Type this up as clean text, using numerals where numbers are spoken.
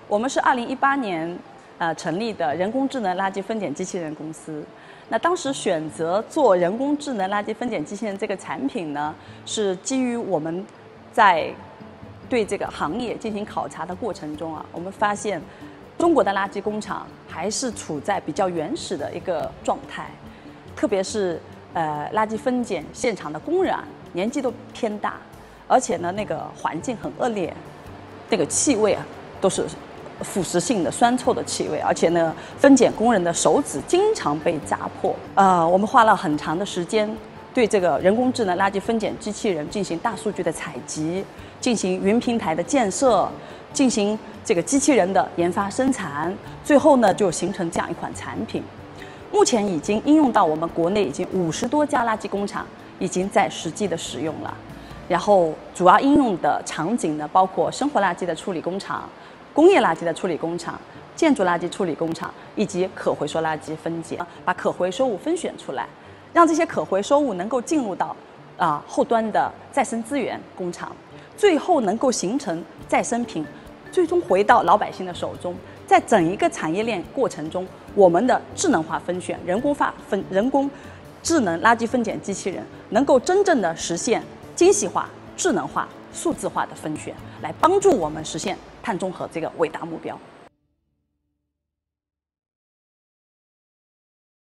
我们是2018年成立的人工智能垃圾分拣机器人公司。那当时选择做人工智能垃圾分拣机器人这个产品呢，是基于我们在对这个行业进行考察的过程中啊，我们发现中国的垃圾工厂还是处在比较原始的一个状态，特别是垃圾分拣现场的工人年纪都偏大，而且呢那个环境很恶劣，那个气味啊都是腐蚀性的酸臭的气味，而且呢分拣工人的手指经常被扎破。我们花了很长的时间对这个人工智能垃圾分拣机器人进行大数据的采集，进行云平台的建设，进行这个机器人的研发生产，最后呢就形成这样一款产品。目前已经应用到我们国内已经50多家垃圾工厂已经在实际的使用了。然后主要应用的场景呢，包括生活垃圾的处理工厂、工业垃圾的处理工厂、建筑垃圾处理工厂以及可回收垃圾分拣，把可回收物分选出来，让这些可回收物能够进入到后端的再生资源工厂，最后能够形成再生品，最终回到老百姓的手中。在整一个产业链过程中，我们的智能化分选、人工智能垃圾分拣机器人能够真正的实现精细化、智能化、数字化的分选，来帮助我们实现碳中和这个伟大目标。